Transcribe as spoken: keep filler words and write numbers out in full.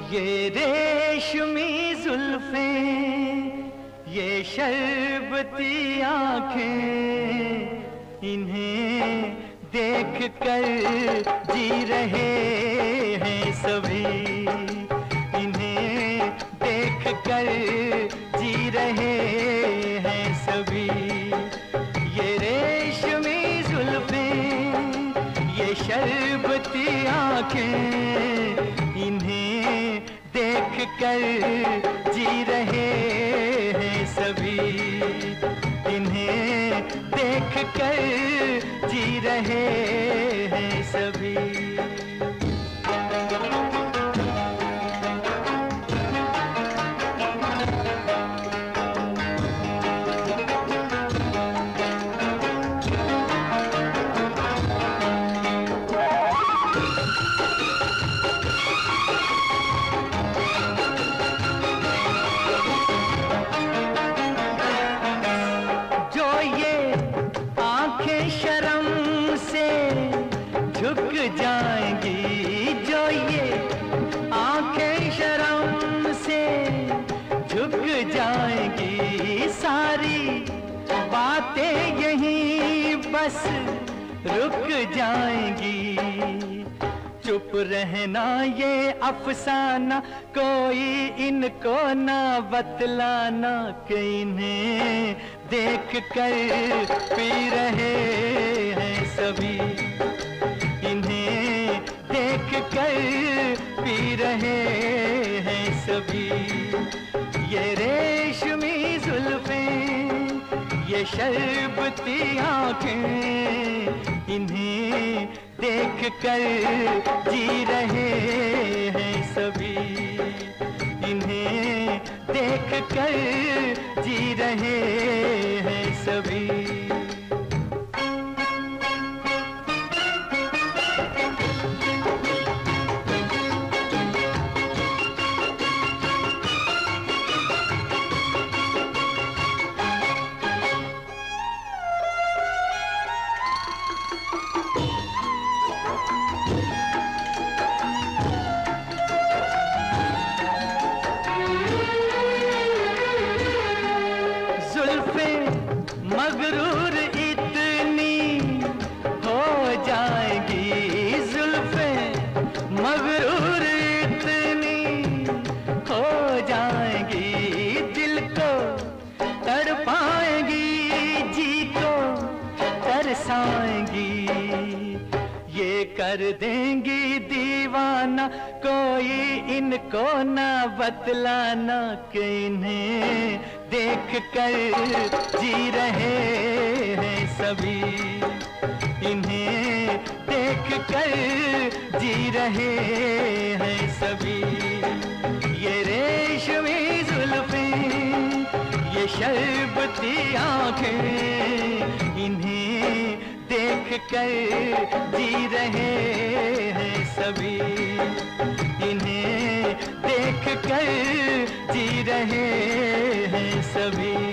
ये रेशमी जुल्फें, ये शरबती आँखें, इन्हें देख कर जी रहे हैं सभी, इन्हें देख कर जी रहे हैं सभी। ये रेशमी जुल्फें, ये शरबती आँखें, इन्हें देख कर जी रहे हैं सभी, इन्हें देख कर जी रहे हैं सभी। झुक जाएंगी जो ये आंखें शर्म से झुक जाएंगी, सारी बातें यहीं बस रुक जाएंगी। चुप रहना ये अफसाना, कोई इनको ना बतलाना, कि इन्हें देख कर पी रहे हैं सभी, इन्हें देख कर पी रहे हैं सभी। ये रेशमी जुल्फें, ये शरबती आँखें, इन्हें देख कर जी रहे हैं सभी, इन्हें देख कर जी रहे हैं सभी। मगरूर इतनी हो जाएगी जुल्फें, मगरूर इतनी हो जाएगी, दिल को तड़पाएंगी, जी को तरसाएंगी। ये कर देंगी दीवाना, कोई इनको ना बतलाना, कि इन्हें देख कर जी रहे हैं सभी, इन्हें देख कर जी रहे हैं सभी। ये रेशमी जुल्फें, ये शरबती आँखें, इन्हें देख कर जी रहे हैं सभी, इन्हें देख कर जी रहे हैं सभी।